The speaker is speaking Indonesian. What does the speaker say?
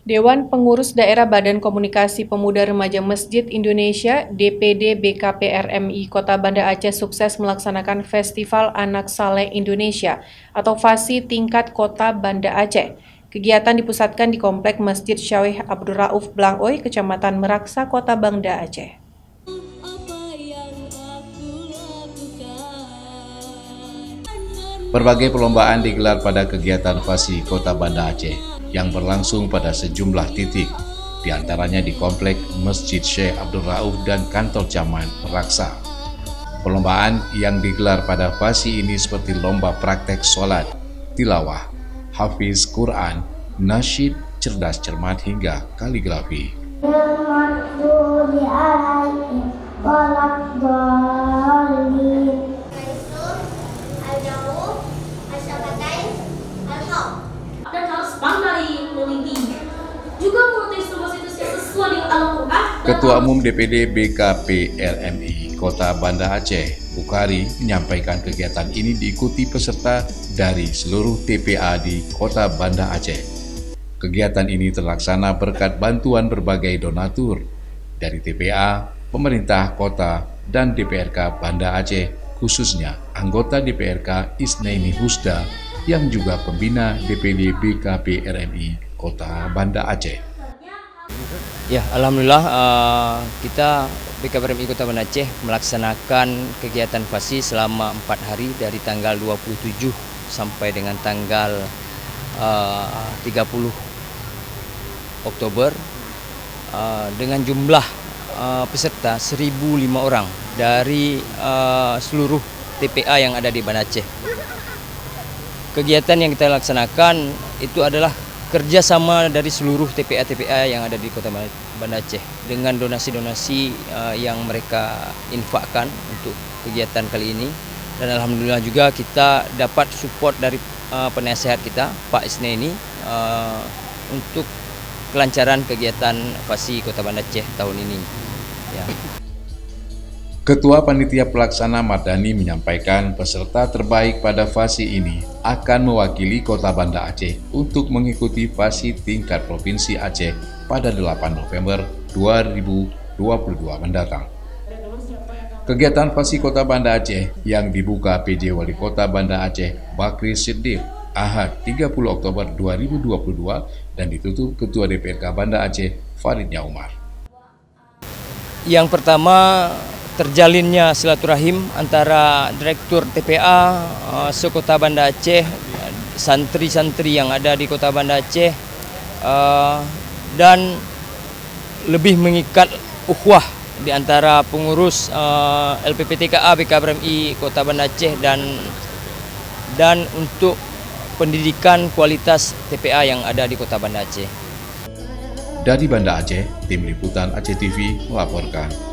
Dewan Pengurus Daerah Badan Komunikasi Pemuda Remaja Masjid Indonesia (DPD BKP RMI) Kota Banda Aceh sukses melaksanakan Festival Anak Saleh Indonesia atau FASI tingkat Kota Banda Aceh. Kegiatan dipusatkan di Komplek Masjid Syawih Abdul Rauf Blangoy, Kecamatan Meraksa, Kota Banda Aceh. Berbagai perlombaan digelar pada kegiatan FASI Kota Banda Aceh yang berlangsung pada sejumlah titik, diantaranya di Komplek Masjid Syekh Abdul Rauf dan Kantor Camat Meraksa. Perlombaan yang digelar pada FASI ini seperti lomba praktek sholat, tilawah, hafiz Quran, nasyid, cerdas cermat hingga kaligrafi. Ketua Umum DPD BKP RMI Kota Banda Aceh, Bukhari, menyampaikan kegiatan ini diikuti peserta dari seluruh TPA di Kota Banda Aceh. Kegiatan ini terlaksana berkat bantuan berbagai donatur dari TPA, pemerintah kota, dan DPRK Banda Aceh, khususnya anggota DPRK Isnaini Husda yang juga pembina DPD BKP RMI Kota Banda Aceh. Ya, alhamdulillah kita BKP RMI Kota Banda Aceh melaksanakan kegiatan FASI selama 4 hari dari tanggal 27 sampai dengan tanggal 30 Oktober dengan jumlah peserta 1.005 orang dari seluruh TPA yang ada di Banda Aceh. Kegiatan yang kita laksanakan itu adalah kerjasama dari seluruh TPA-TPA yang ada di Kota Banda Aceh dengan donasi-donasi yang mereka infakkan untuk kegiatan kali ini, dan alhamdulillah juga kita dapat support dari penasehat kita Pak Isnaini untuk kelancaran kegiatan FASI Kota Banda Aceh tahun ini. Ya. Ketua Panitia Pelaksana Mardani menyampaikan peserta terbaik pada FASI ini akan mewakili Kota Banda Aceh untuk mengikuti FASI tingkat Provinsi Aceh pada 8 November 2022 mendatang. Kegiatan FASI Kota Banda Aceh yang dibuka PJ Wali Kota Banda Aceh Bakri Siddiq Ahad 30 Oktober 2022 dan ditutup Ketua DPRK Banda Aceh Faridnya Umar. Yang pertama, terjalinnya silaturahim antara Direktur TPA sekota Banda Aceh, santri-santri yang ada di Kota Banda Aceh, dan lebih mengikat ukhuwah di antara pengurus LPPTKA BKP RMI Kota Banda Aceh dan untuk pendidikan kualitas TPA yang ada di Kota Banda Aceh. Dari Banda Aceh, Tim Liputan Aceh TV melaporkan.